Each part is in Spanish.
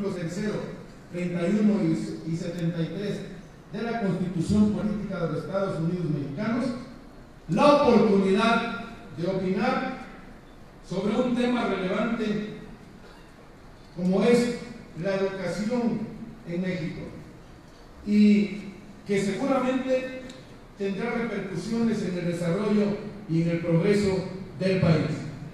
artículos 3, 31 y 73 de la Constitución Política de los Estados Unidos Mexicanos, la oportunidad de opinar sobre un tema relevante como es la educación en México, y que seguramente tendrá repercusiones en el desarrollo y en el progreso del país.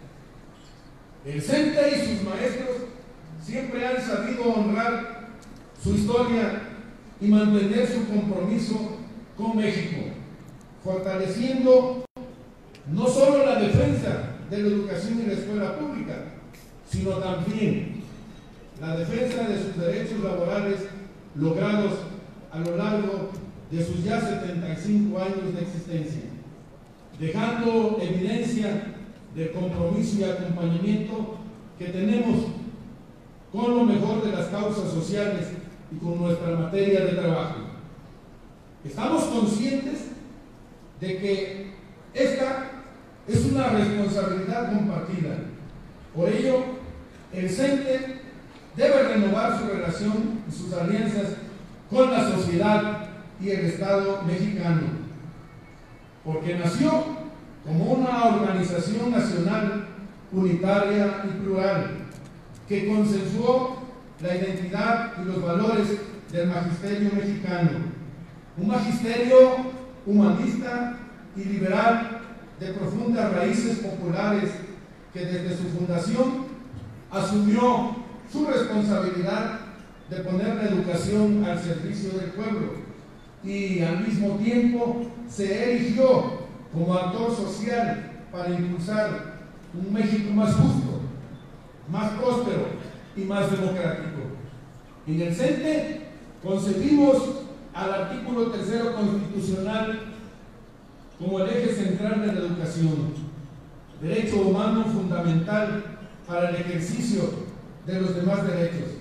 El CENTE y sus maestros siempre han sabido honrar su historia y mantener su compromiso con México, fortaleciendo no solo la defensa de la educación y la escuela pública, sino también la defensa de sus derechos laborales logrados a lo largo de sus ya 75 años de existencia, dejando evidencia del compromiso y acompañamiento que tenemos con lo mejor de las causas sociales y con nuestra materia de trabajo. Estamos conscientes de que esta es una responsabilidad compartida. Por ello, el CENTE debe renovar su relación y sus alianzas con la sociedad y el Estado mexicano, porque nació como una organización nacional unitaria y plural que consensuó la identidad y los valores del magisterio mexicano, un magisterio humanista y liberal de profundas raíces populares que desde su fundación asumió su responsabilidad de poner la educación al servicio del pueblo y al mismo tiempo se erigió como actor social para impulsar un México más justo, más próspero y más democrático. En el CENTE concebimos al artículo 3 constitucional como el eje central de la educación, derecho humano fundamental para el ejercicio de los demás derechos,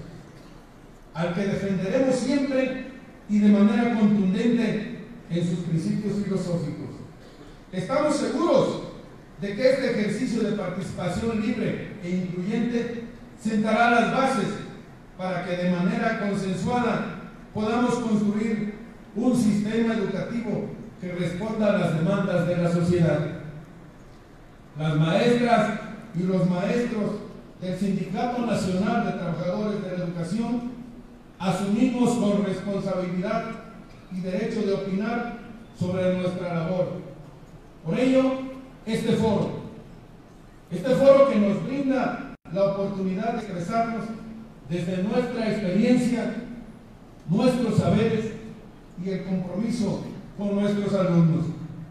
al que defenderemos siempre y de manera contundente en sus principios filosóficos. Estamos seguros de que este ejercicio de participación libre e incluyente sentará las bases para que de manera consensuada podamos construir un sistema educativo que responda a las demandas de la sociedad. Las maestras y los maestros del Sindicato Nacional de Trabajadores de la Educación asumimos con responsabilidad y derecho de opinar sobre nuestra labor. Por ello, este foro que nos brinda la oportunidad de expresarnos desde nuestra experiencia, nuestros saberes y el compromiso con nuestros alumnos.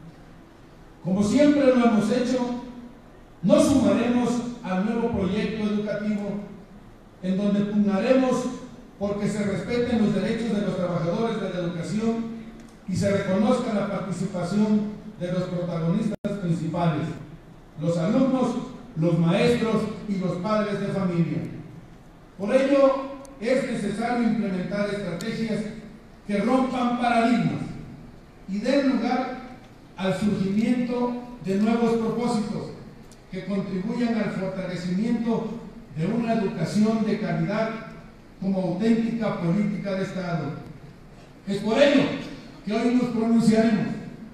Como siempre lo hemos hecho, nos sumaremos al nuevo proyecto educativo en donde pugnaremos porque se respeten los derechos de los trabajadores de la educación y se reconozca la participación de los protagonistas principales, los alumnos, los maestros y los padres de familia. Por ello, es necesario implementar estrategias que rompan paradigmas y den lugar al surgimiento de nuevos propósitos que contribuyan al fortalecimiento de una educación de calidad como auténtica política de Estado. Es por ello que hoy nos pronunciaremos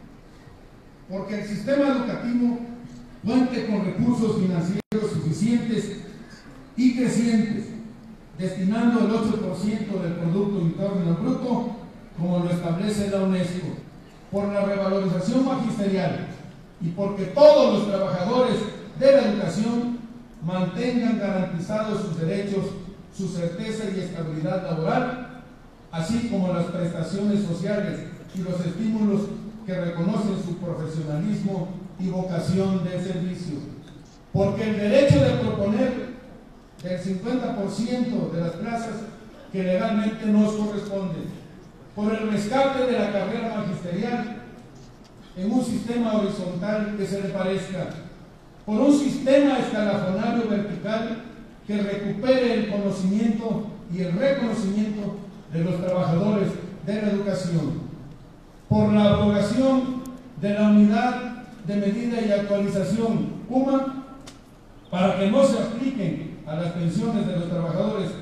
porque el sistema educativo cuente con recursos financieros suficientes y crecientes, destinando el 8% del Producto Interno Bruto, como lo establece la UNESCO, por la revalorización magisterial y porque todos los trabajadores de la educación mantengan garantizados sus derechos, su certeza y estabilidad laboral, así como las prestaciones sociales y los estímulos que reconocen su profesionalismo y vocación de servicio. Porque el derecho de proponer el 50% de las plazas que legalmente nos corresponden, por el rescate de la carrera magisterial en un sistema horizontal que se le parezca, por un sistema escalafonario vertical que recupere el conocimiento y el reconocimiento de los trabajadores de la educación, por la abrogación de la unidad de medida y actualización UMA para que no se apliquen a las pensiones de los trabajadores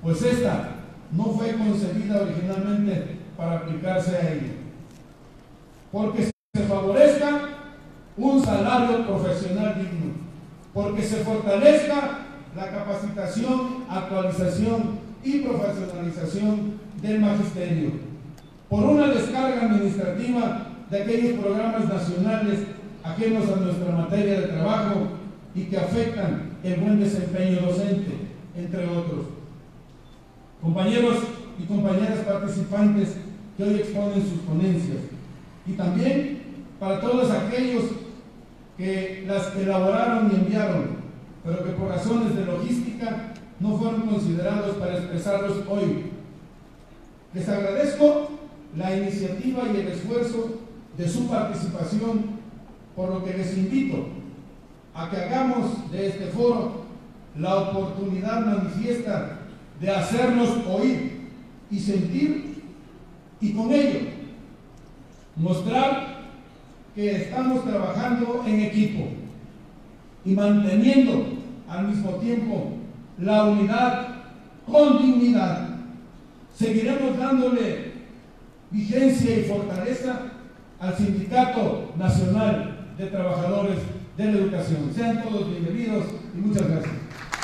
pues esta no fue concebida originalmente para aplicarse a ella. Porque se favorezca un salario profesional digno, porque se fortalezca la capacitación, actualización y profesionalización del magisterio, por una descarga administrativa de aquellos programas nacionales ajenos a nuestra materia de trabajo y que afectan el buen desempeño docente, entre otros. Compañeros y compañeras participantes que hoy exponen sus ponencias, y también para todos aquellos que las elaboraron y enviaron, pero que por razones de logística no fueron considerados para expresarlos hoy. Les agradezco la iniciativa y el esfuerzo de su participación, por lo que les invito a que hagamos de este foro la oportunidad manifiesta de hacernos oír y sentir, y con ello mostrar que estamos trabajando en equipo y manteniendo al mismo tiempo la unidad con dignidad. Seguiremos dándole vigencia y fortaleza al Sindicato Nacional de Trabajadores de la Educación. Sean todos bienvenidos y muchas gracias.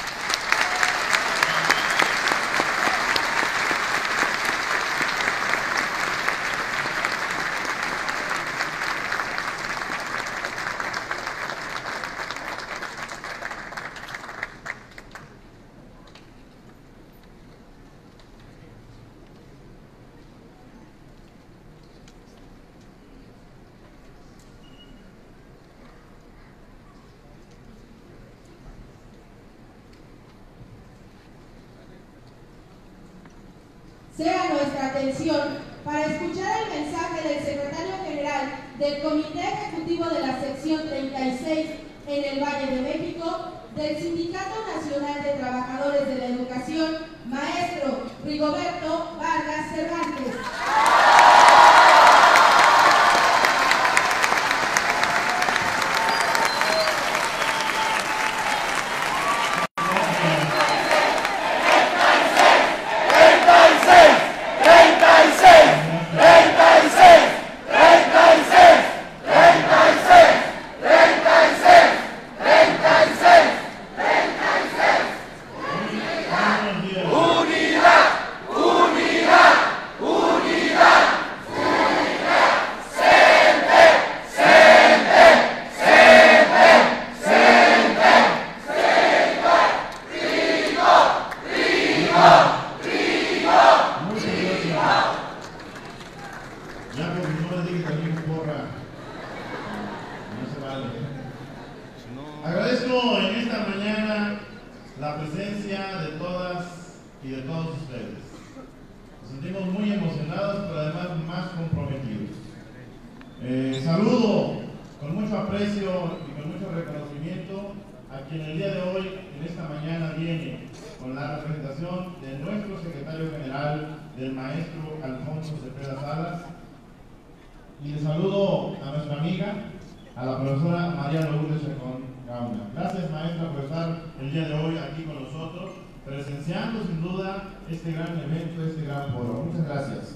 Sea nuestra atención para escuchar el mensaje del secretario general del Comité Ejecutivo de la Sección 36 en el Valle de México del Sindicato Nacional de Trabajadores de la Educación, maestro Rigoberto Vargas Cervantes. Agradezco en esta mañana la presencia de todas y de todos ustedes. Nos sentimos muy emocionados, pero además más comprometidos. Saludo con mucho aprecio y con mucho reconocimiento a quien el día de hoy, en esta mañana, viene con la representación de nuestro secretario general, del maestro Alfonso Cepeda Salas. Y le saludo a nuestra amiga, a la profesora María Lourdes Chacón Gauna. Gracias, maestra, por estar el día de hoy aquí con nosotros, presenciando sin duda este gran evento, este gran foro. Muchas gracias.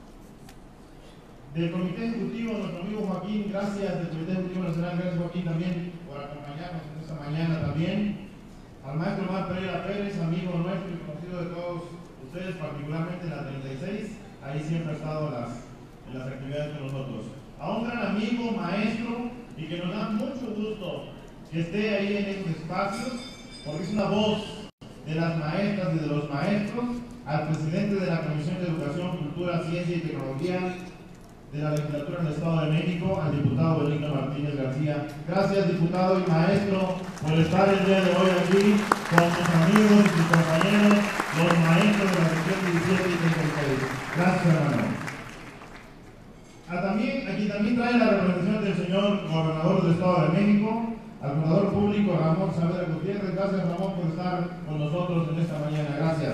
Del Comité Ejecutivo, nuestro amigo Joaquín, gracias. Del Comité Ejecutivo Nacional, gracias Joaquín también por acompañarnos en esta mañana también. Al maestro Omar Pereira Pérez, amigo nuestro y conocido de todos ustedes, particularmente en la 36, ahí siempre ha estado en las actividades con nosotros. A un gran amigo, maestro, y que nos da mucho gusto que esté ahí en estos espacios, porque es una voz de las maestras y de los maestros, al presidente de la Comisión de Educación, Cultura, Ciencia y Tecnología de la Legislatura del Estado de México, al diputado Benigno Martínez García. Gracias, diputado y maestro, por estar el día de hoy aquí con sus amigos y sus compañeros, los maestros de la sección 17 y 36. Gracias, hermano. Aquí también trae la representación del señor gobernador del Estado de México, al contador público Ramón Saavedra Gutiérrez. Gracias, Ramón, por estar con nosotros en esta mañana. Gracias.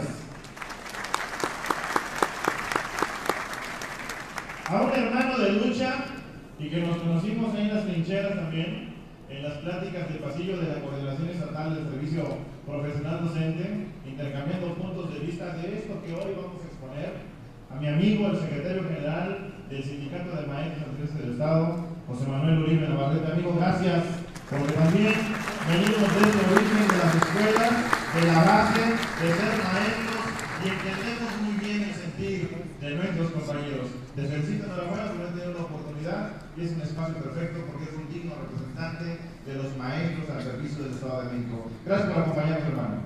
A un hermano de lucha y que nos conocimos ahí en las trincheras también, en las pláticas de pasillo de la Coordinación Estatal del Servicio Profesional Docente, intercambiando puntos de vista. de esto que hoy vamos a exponer a mi amigo, el secretario general del Sindicato de Maestros Anteriores del Estado, José Manuel Uribe Navarrete. Amigo, gracias, porque también venimos desde el origen de las escuelas, de la base, de ser maestros, y entendemos muy bien el sentir de nuestros compañeros. Te felicito, enhorabuena por haber tenido la oportunidad, y es un espacio perfecto porque es un digno representante de los maestros al servicio del Estado de México. Gracias por acompañarnos, hermano.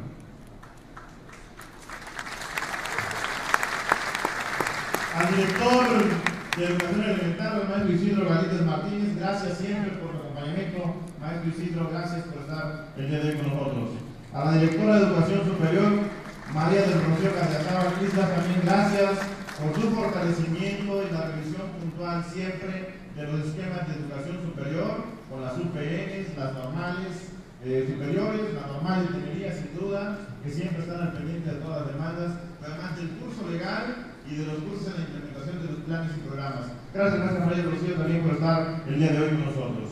Al director de Educación Elemental, el maestro Isidro Galíndez Martínez, gracias siempre por el acompañamiento. Maestro Isidro, gracias por estar el día de hoy con nosotros. A la directora de Educación Superior, María del Rocío Cardiazabal Islas, también gracias por su fortalecimiento y la revisión puntual siempre de los esquemas de educación superior, con las UPNs, las normales superiores, las normales de ingeniería, sin duda, que siempre están al pendiente de todas las demandas, además del curso legal y de los cursos en la implementación de los planes y programas. Gracias, maestra María del Rocío, también por estar el día de hoy con nosotros.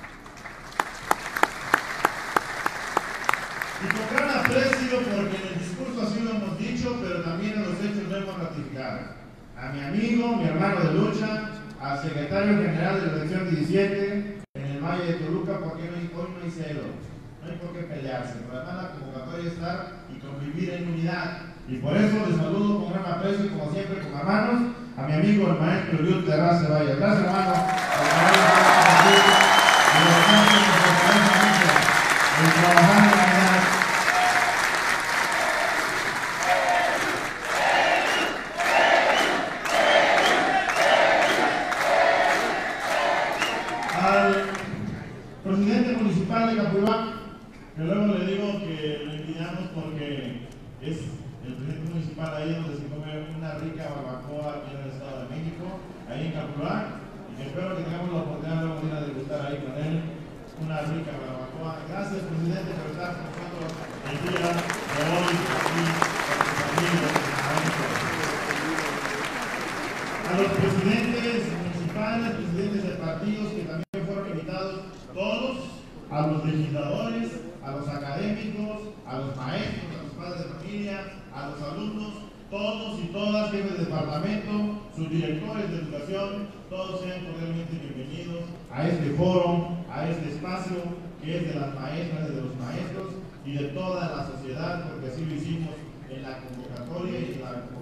Y con gran aprecio, porque en el discurso así lo hemos dicho, pero también en los hechos lo hemos ratificado. A mi amigo, mi hermano de lucha, al secretario general de la sección 17 en el Valle de Toluca, porque hoy no hay celo, no hay por qué pelearse, pero además la convocatoria es estar y convivir en unidad. Y por eso les saludo con gran aprecio y como siempre con hermanos a mi amigo el maestro Eliud Terrace Valle. Gracias, hermano. Al presidente municipal de Capulhuac, que luego le digo que lo invitamos porque es el presidente municipal ahí donde se come una rica barbacoa aquí en el Estado de México, ahí en Capulhuac, y que espero que tengamos la oportunidad luego de ir a degustar ahí con él una rica barbacoa. Gracias, presidente, por estar con nosotros el día de hoy aquí con sus amigos. A los presidentes municipales, presidentes de partidos que también fueron invitados, todos, a los legisladores, a los académicos, a los maestros, a los padres de familia, a los alumnos, todos y todas, jefes de departamento, sus directores de educación, todos sean cordialmente bienvenidos a este foro, a este espacio que es de las maestras y de los maestros y de toda la sociedad, porque así lo hicimos en la convocatoria y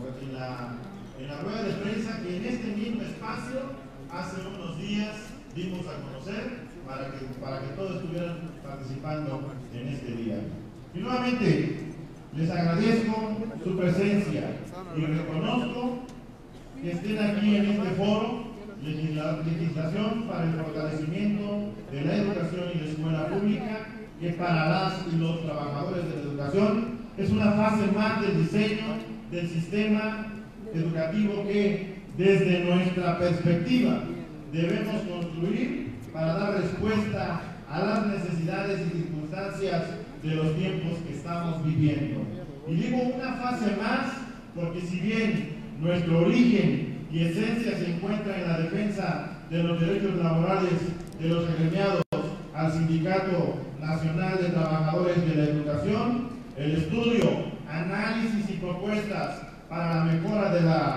en la rueda de prensa que en este mismo espacio hace unos días dimos a conocer para que todos estuvieran participando en este día. Y nuevamente les agradezco su presencia y reconozco que estén aquí en este foro, legislación para el fortalecimiento de la educación y la escuela pública, que para las y los trabajadores de la educación es una fase más del diseño del sistema educativo que desde nuestra perspectiva debemos construir para dar respuesta a las necesidades y circunstancias de los tiempos que estamos viviendo. Y digo una fase más porque si bien nuestro origen y esencia se encuentra en la defensa de los derechos laborales de los agremiados al Sindicato Nacional de Trabajadores de la Educación, el estudio, análisis y propuestas para la mejora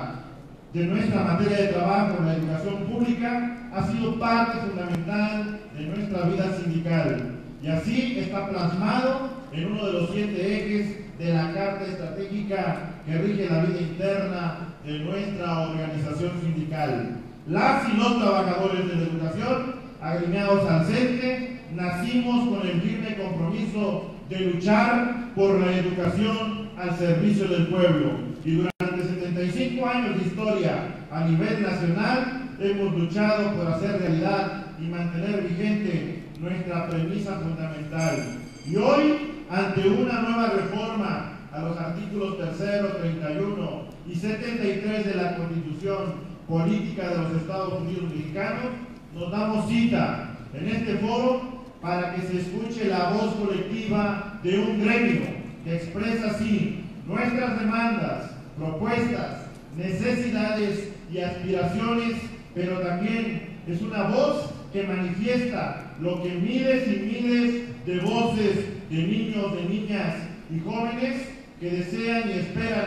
de nuestra materia de trabajo en la educación pública ha sido parte fundamental de nuestra vida sindical. Y así está plasmado en uno de los 7 ejes de la Carta Estratégica que rige la vida interna de nuestra organización sindical. Las y los trabajadores de la educación, agremiados al CENTE, nacimos con el firme compromiso de luchar por la educación al servicio del pueblo. Y durante 75 años de historia a nivel nacional hemos luchado por hacer realidad y mantener vigente nuestra premisa fundamental. Y hoy, ante una nueva reforma a los artículos 3, 31 y 73 de la Constitución Política de los Estados Unidos Mexicanos, nos damos cita en este foro para que se escuche la voz colectiva de un gremio que expresa así nuestras demandas, propuestas, necesidades y aspiraciones, pero también es una voz que manifiesta lo que miles y miles de voces de niños, de niñas y jóvenes que desean y esperan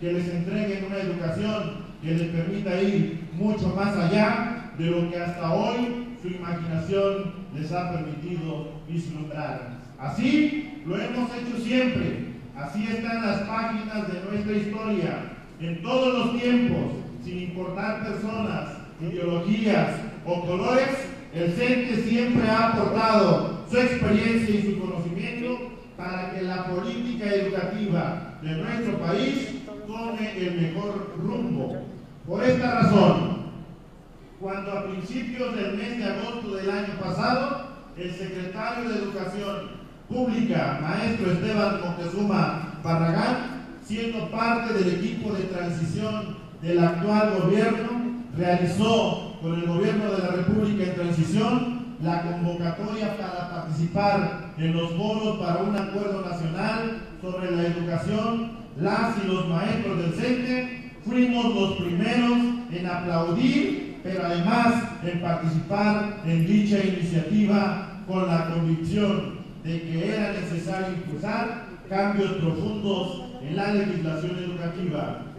que les entreguen una educación que les permita ir mucho más allá de lo que hasta hoy su imaginación les ha permitido vislumbrar. Así lo hemos hecho siempre, así están las páginas de nuestra historia, en todos los tiempos, sin importar personas, ideologías o colores. El CENTE siempre ha aportado su experiencia y su conocimiento para que la política educativa de nuestro país tome el mejor rumbo. Por esta razón, cuando a principios del mes de agosto del año pasado, el secretario de Educación Pública, maestro Esteban Moctezuma Barragán, siendo parte del equipo de transición del actual gobierno, realizó con el gobierno de la República en transición la convocatoria para participar en los foros para un acuerdo nacional sobre la educación. Las y los maestros del CENTE fuimos los primeros en aplaudir, pero además en participar en dicha iniciativa con la convicción de que era necesario impulsar cambios profundos en la legislación educativa.